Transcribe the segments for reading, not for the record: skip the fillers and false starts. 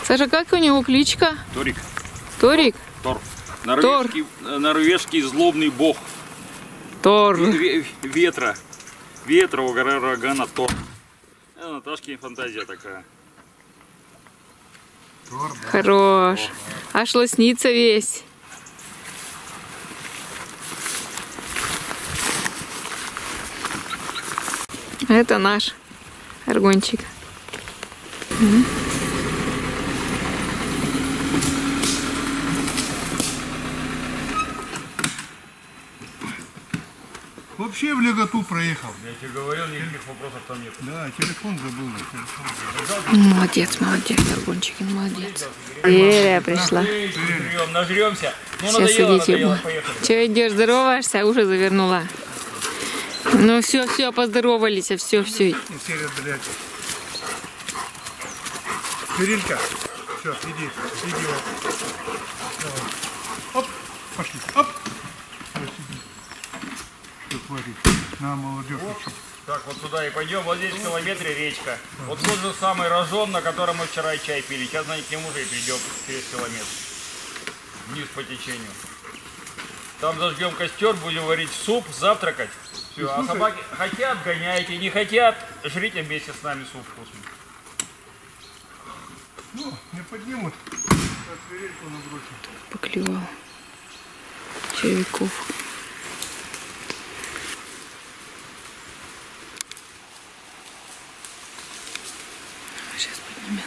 Саша, как у него кличка? Торик. Торик? Тор. Тор. Норвежский злобный бог. Тор. Ветра. Ветра, урагана, Тор. Это Наташкина фантазия такая. Тор, да. Хорош. Аж лоснится весь. Это наш аргончик. Вообще в леготу проехал. Я тебе говорил, никаких вопросов там нет. Да, телефон забыл. Молодец, молодец, аргончик, молодец. Веря пришла. Нажремся. Ну, Сейчас надоело, идите. поехали. Че идешь, здороваешься, уже завернула. Ну все, поздоровались, все. Серия, блядь. Кирилька. Все, иди. Давай. Оп, пошли. Оп. Что творит? На, молодежь. Так, вот туда и пойдем. Вот здесь в километре речка. Вот тот же самый рожон, на котором мы вчера чай пили. Сейчас на к нему уже и придем через километр. Вниз по течению. Там зажгем костер, будем варить суп, завтракать. Все. А собаки хотят, гоняйте, не хотят, жрите вместе с нами суп вкусный. Ну, не поднимут. Сейчас свирельку набросим. Поклевал червяков. Сейчас поднимем.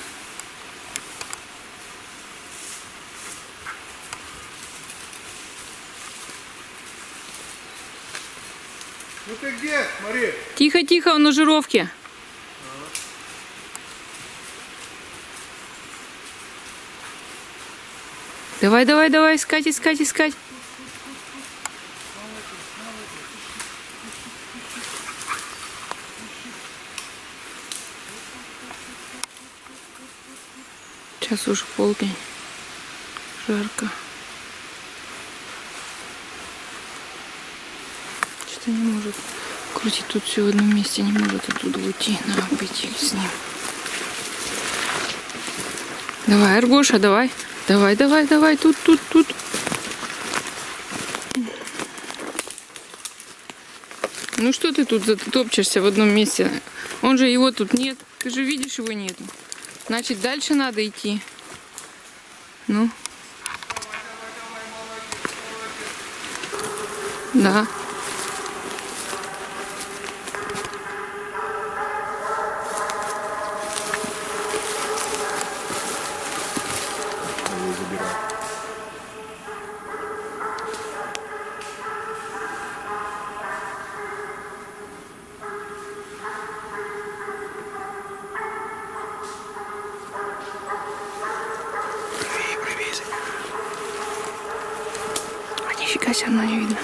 Ну ты где, смотри? Тихо, он на жировке. Давай, искать. Сейчас уж полдень. Жарко. Что-то не может крутить тут все в одном месте, не может оттуда уйти. Надо пойти с ним. Давай, Аргоша, давай, тут. Ну что ты тут топчешься в одном месте? Он же, его тут нет. Ты же видишь, его нету. Значит, дальше надо идти. Ну. Да. Нифига все равно не видно.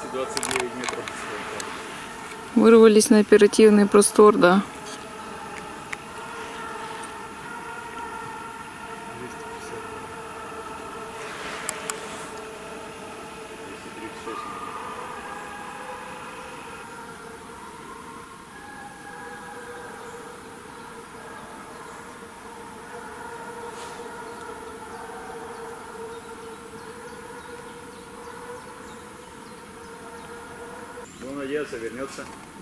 229 метров. Вырвались на оперативный простор, да. 236. Будем надеяться, вернется.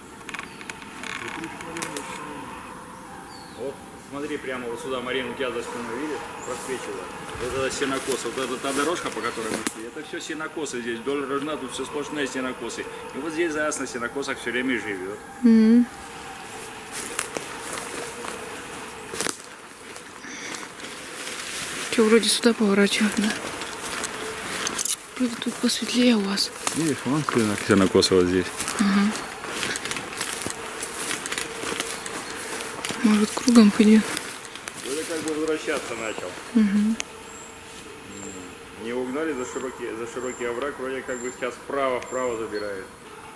Вот, смотри, прямо вот сюда, Марина, у тебя за спиной, видишь, просвечивает. Вот это сенокос, вот это та дорожка, по которой мы шли, это все сенокосы здесь, вдоль рожна, тут все сплошные сенокосы. И вот здесь заяц на сенокосах все время живет. Че, вроде сюда поворачивают, да? Вроде тут посветлее у вас. Видишь, вон сенокосы вот здесь. Может, кругом пойдет. Вроде как бы возвращаться начал. Не угнали за широкий овраг, вроде как бы сейчас вправо забирает.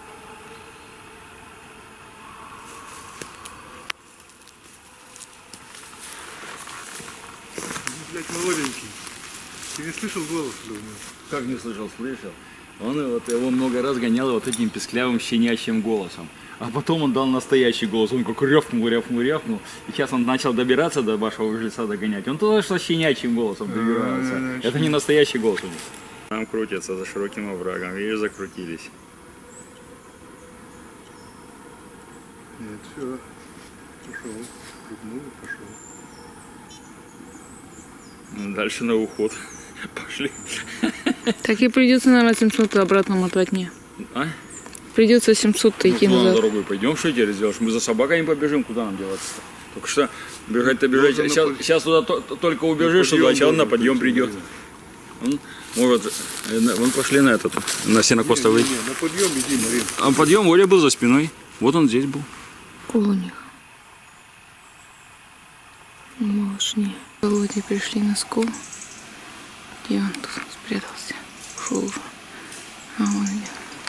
Блять, молоденький. Ты не слышал голос, Лёня? Как не слышал, слышал. Он вот его много раз гонял вот этим песклявым щенячьим голосом. А потом он дал настоящий голос. Он как рявкнул. И сейчас он начал добираться до вашего жильца догонять. Он тоже что щенячьим голосом добирается. Это не настоящий голос у них. Там крутятся за широким оврагом. Видишь, закрутились. Нет, все. Пошел. Крутнул и пошел. Дальше на уход. Пошли. Так и придется, наверное, 700 обратно мотать мне. А? Придется 700 идти Куда назад. дорогой пойдем, что теперь сделаешь? Мы за собакой не побежим, куда нам делаться-то? Только что бежать-то бежать. Сейчас туда только убежишь, туда сейчас на подъем придет. Может, вон пошли на этот, на сенокосовый. На подъем иди, Марин. А подъем Оля был за спиной. Вот он здесь был. Около них. Малышни. Володя пришли на скол. Где он тут спрятался? Ушел уже. А вон где.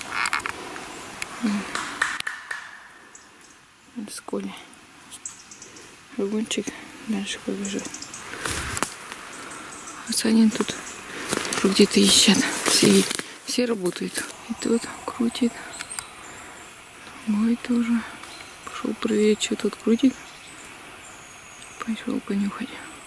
В сколе. Вагончик дальше побежит. А Санин тут где-то ищет. Все работают. И тут крутит. Мой тоже. Пошел проверить, что тут крутит. Пошел понюхать.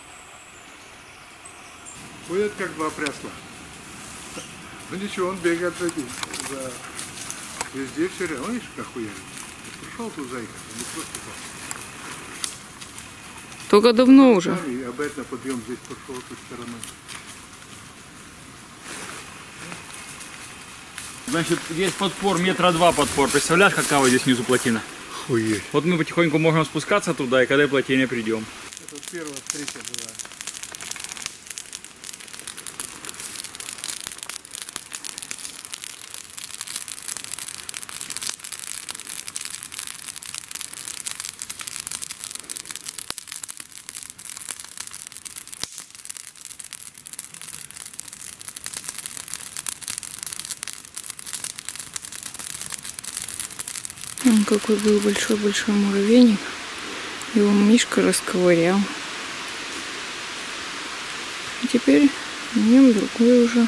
Ходят как два прясла. Ну ничего, он бегает за этим. Везде все рядом. Видишь, как хуярит. Пришел тут зайка, не просто так. Только давно уже. И обратно подъем здесь пошел с той стороны. Значит, здесь подпор, 2 метра подпор. Представляешь, какая здесь внизу плотина? Хуеть. Вот мы потихоньку можем спускаться туда, и когда к плотине придем. Это первая встреча была. Вон какой был большой-большой муравейник. Его Мишка расковырял. И теперь в нем другой уже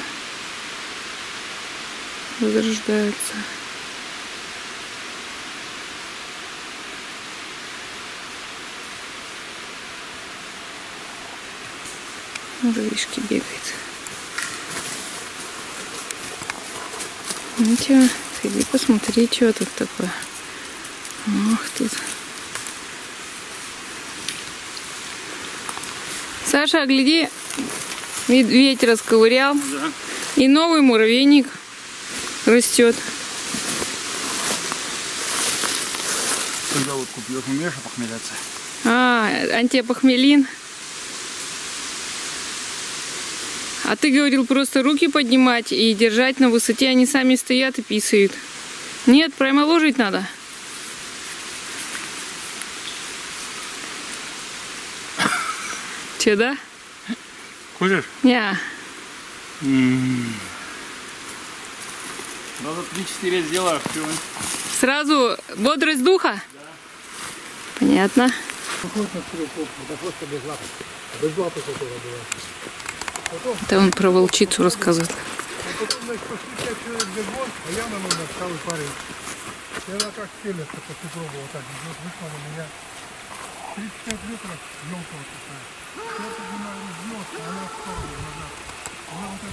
возрождается. Муравьишки бегают. Ну чё, иди посмотри, что тут такое. Ах, тут. Саша, гляди, медведь расковырял. Да. И новый муравейник растет. Когда вот купил, умеешь опохмеляться? А, антиопохмелин. А ты говорил просто руки поднимать и держать на высоте, они сами стоят и писают. Нет, прямо ложить надо. Че, да? Хочешь? Не. Надо 3-4 сделаешь, все. Сразу бодрость духа? Понятно. Это он про волчицу рассказывает. А потом, значит, пошли 5 человек бегом, а я на номер второй парень. И она как стелется после пробы, вот так, вот вышла на меня. 35 метров, елка вот такая. Я поднимаю разнос, а она в сторону назад. Она вот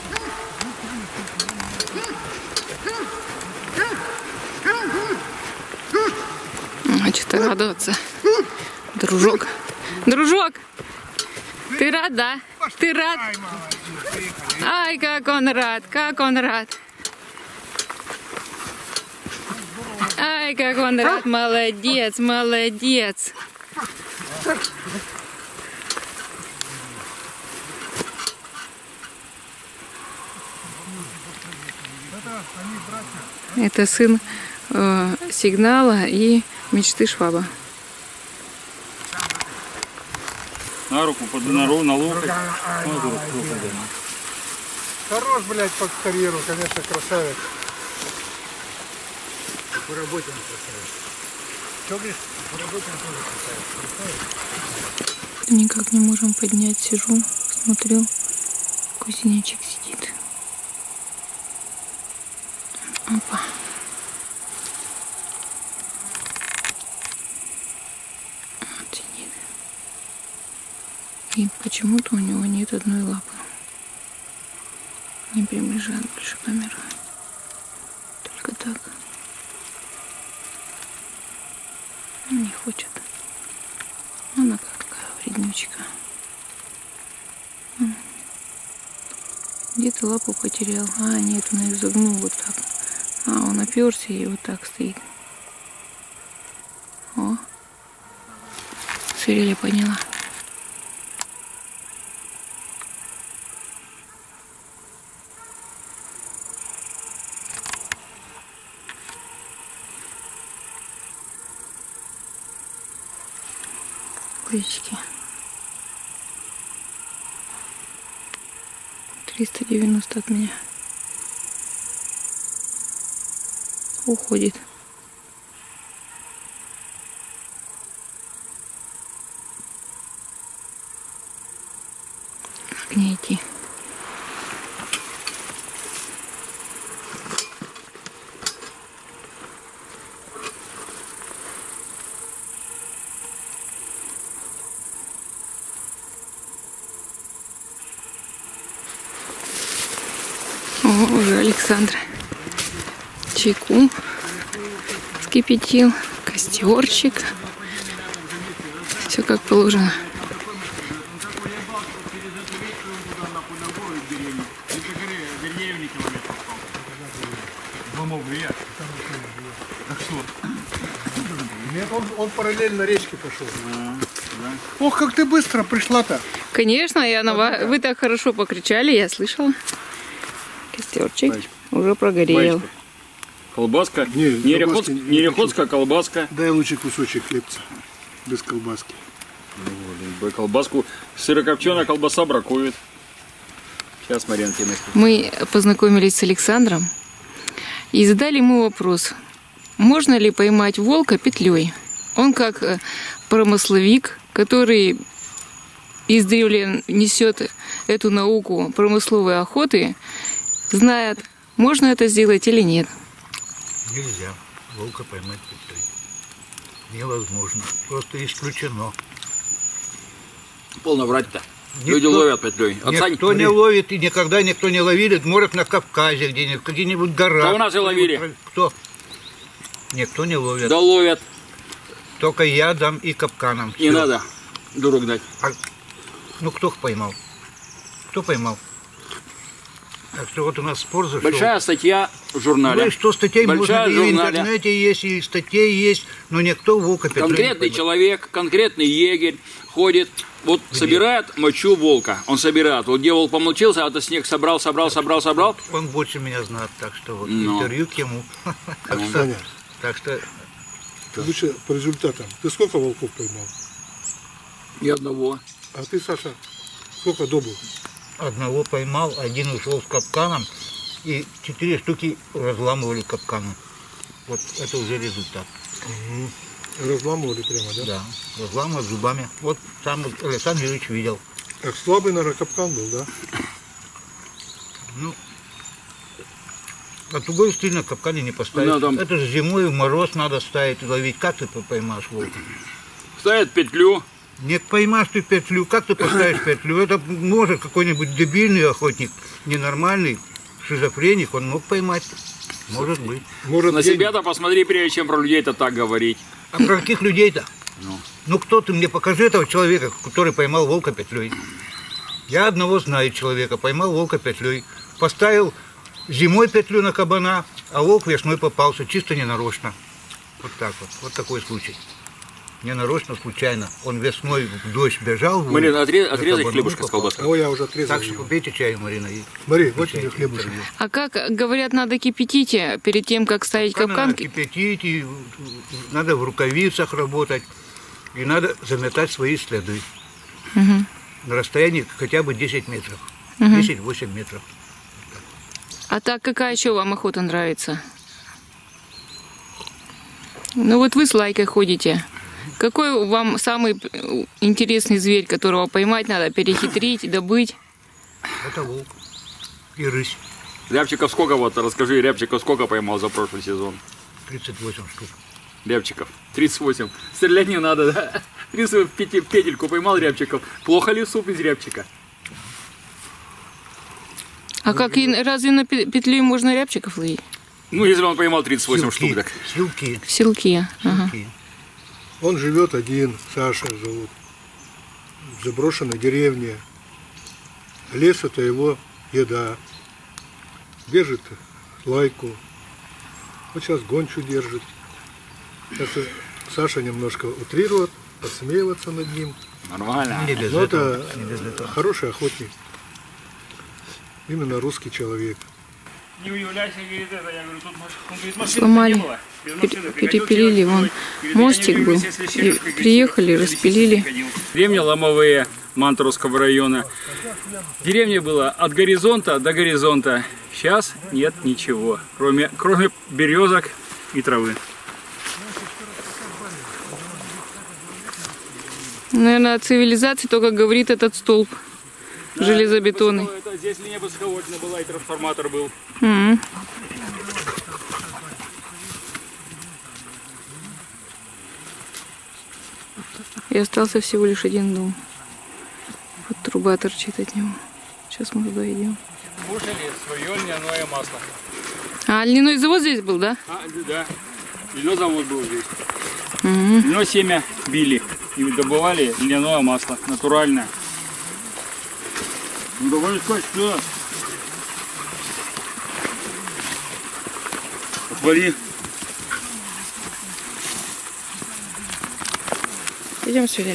это... А что-то радоваться. Дружок. Дружок! Ты рад, да? Ты рад? Ай, молодец, приехали. Ай, как он рад, как он рад. Ай, как он рад, молодец, молодец. Это сын Сигнала и Мечты Шваба. На руку, на локоть. Хорош, блядь, под карьеру, конечно, красавец. По работе он красавец. Что, говоришь? По работе он тоже красавец. Никак не можем поднять, сижу, смотрю, кузнечик сидит. Опа. Вот сидит. И почему-то у него нет одной лапы. Не приближает больше камеру. Только так. Не хочет. Она какая вреднючка. Где-то лапу потерял. А, нет, он их загнул вот так. А, он оперся и вот так стоит. О. Теперь я поняла. Ключики. 390 от меня. Уходит. Как не идти? О, уже Александр чайку вскипятил, костерчик. Все как положено. Нет, он параллельно речке пошел. Ох, как ты быстро пришла-то. Конечно, вы так хорошо покричали, я слышала. Костерчик уже прогорел. Колбаска? колбаски Нереходская колбаска. Дай лучше кусочек хлебца. Без колбаски. Колбаску. Сырокопченая колбаса бракует. Сейчас, Марьяна, тебе накину. Мы познакомились с Александром и задали ему вопрос. Можно ли поймать волка петлей? Он как промысловик, который издревле несет эту науку промысловой охоты, знает, можно это сделать или нет. Нельзя волка поймать петлей. Невозможно. Просто исключено. Полно врать-то. Люди ловят петлей. Никто не ловит, и никогда никто не ловили. Может, на Кавказе где-нибудь в горах. Да у нас и ловили. Кто? Никто не ловит. Да ловят. Только ядом и капканом. Не Всё. надо дурак дать. Ну, кто их поймал? Кто поймал? Так что вот у нас спор зашел. Большая статья в журнале. Ну и что, статей Большая можно, и в журнале. интернете есть, и статей есть, но никто волка петлей не Конкретный поймал. человек, конкретный егерь ходит, вот собирает мочу волка. Он собирает. Вот где волк помолчился, а это снег собрал. Он больше меня знает, так что вот Но. интервью к ему. Так что Лучше по результатам. Ты сколько волков поймал? Ни одного. А ты, Саша, сколько добыл? одного поймал, один ушел с капканом, и 4 штуки разламывали капканы. Вот это уже результат. Разламывали прямо, да? Да, разламывали зубами. Вот сам Александр Юрьевич видел. Так слабый, наверное, капкан был, да? Ну, а тугой стиль на капкане не поставить. Да, там... Это же зимой в мороз надо ставить и ловить. Как ты поймаешь волка? Ставят петлю. Не поймаешь ты петлю. Как ты поставишь петлю? Это может какой-нибудь дебильный охотник, ненормальный, шизофреник, он мог поймать. Может быть. Может, На себя-то посмотри, прежде чем про людей-то так говорить. А про каких людей-то? Ну. Ну кто ты мне покажи этого человека, который поймал волка петлей. Я одного знаю человека, поймал волка петлей. Поставил зимой петлю на кабана, а волк весной попался, чисто ненарочно. Вот так вот. Вот такой случай. Ненарочно, случайно. Он весной в дождь бежал. Марина, отрезай хлебушка с колбаской. О, я уже отрезал. Так что его. попейте чаю, Марина. И Смотри, вот чай, тебе хлебушек. интервью. А как, говорят, надо кипятить перед тем, как ставить Капкан капкан? надо кипятить, и надо в рукавицах работать. И надо заметать свои следы. Мгм. На расстоянии хотя бы 10 метров. 10-8 метров. А так какая еще вам охота нравится? Ну вот вы с Лайкой ходите. Какой вам самый интересный зверь, которого поймать надо, перехитрить, добыть? Это волк и рысь. Рябчиков сколько, вот расскажи, Рябчиков сколько поймал за прошлый сезон? 38 штук. Рябчиков. 38. Стрелять не надо, да? 30 петельку поймал Рябчиков. Плохо ли суп из рябчика? А как, разве на петлей можно рябчиков ловить? Ну, если он поймал 38 штук, так. Силки. В селке. Ага. Силки. Он живет один, Саша зовут, в заброшенной деревне. Лес — это его еда. Держит Лайку. Вот сейчас гончу держит. Сейчас Саша немножко утрирует, подсмеиваться над ним. Нормально. Не без Но этого. это Не без этого. хороший охотник. Именно русский человек. Не удивляйся, говорит, это. Я говорю, тут он говорит, машины Сломали. не было. Без машины приходил, Перепилили, через вон говорит, я мостик не люблю, был. если И через приходил, приехали, через распилили. приходил. Деревня Ломовые Мантуровского района. Деревня была от горизонта до горизонта. Сейчас нет ничего, кроме березок и травы. Наверное, о цивилизации только говорит этот столб железобетонный. Это, здесь линия высоковольтная была и трансформатор был. Мгм. И остался всего лишь один дом. Вот труба торчит от него. Сейчас мы туда идем. Кушали свое льняное масло. А льняной завод здесь был, да? Да. Льняной завод был здесь. Мгм. Льняное семя били и добывали льняное масло, натуральное. Ну давай искать, что? Отвали. Идем сюда.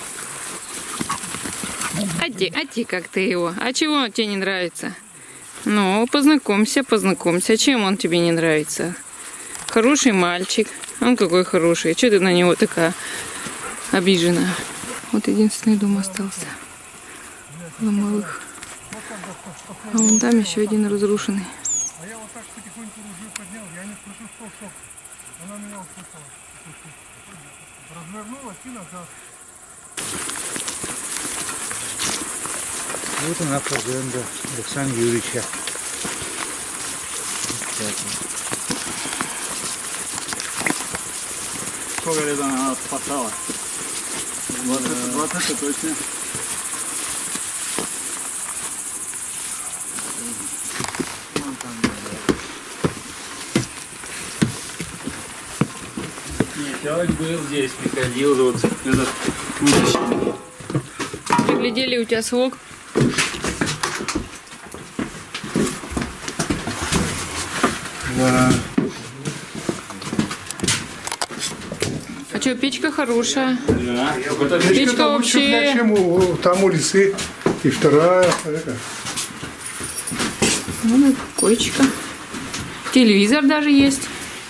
Ади, как ты его? А чего он тебе не нравится? Ну, познакомься. Чем он тебе не нравится? Хороший мальчик. Он какой хороший. Чего ты на него такая обиженная? Вот единственный дом остался. Ломовых. А вон там еще один разрушенный. А я вот так потихоньку ружье поднял, я не слышу, что. Она меня услышала. Развернулась и назад. Вот она фазенда Александра Юрьевича. Сколько лет она спасала? 20 точно. Человек был здесь, приходил, вот этот вытащил. Приглядели у тебя свок. Да. А что, печка хорошая. Да. Печка вообще... Чем там у лисы. И вторая. Это. Ну, койчика. Телевизор даже есть.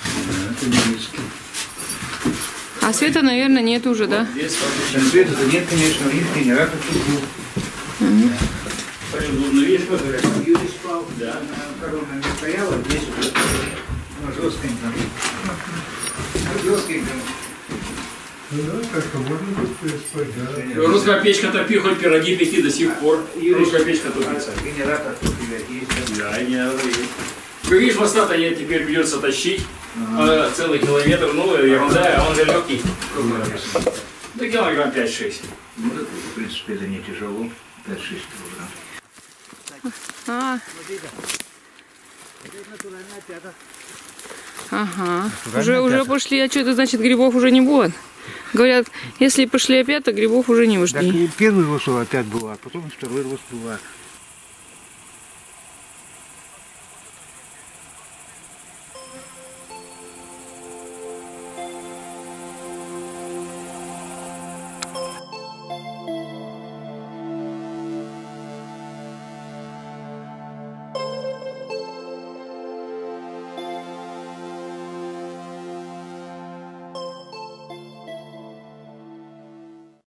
А света, наверное, нет уже, да? Света-то нет, конечно, у них генератор тут был. Удобно, видишь, как говорят. Юрий спал. Да. Корона не стояла, здесь уже на жесткеньком. На жесткеньком. Ну да, как-то можно быстрее спать, да. Русская печка топи, хоть пироги пеки до сих пор. Русская печка топится. Генератор тут есть. Да, генератор есть. Вы видишь, моста-то нет, теперь придется тащить. Целый километр, ну ерунда, а он же легкий. Да килограмм 5-6. Ну, это, в принципе, это не тяжело. 5-6 килограмм. А. Ага. Уже пошли, а что это значит, грибов уже не будет? Говорят, если пошли опять, то грибов уже не Так ушли. и первый рост опять была, потом второй рост была.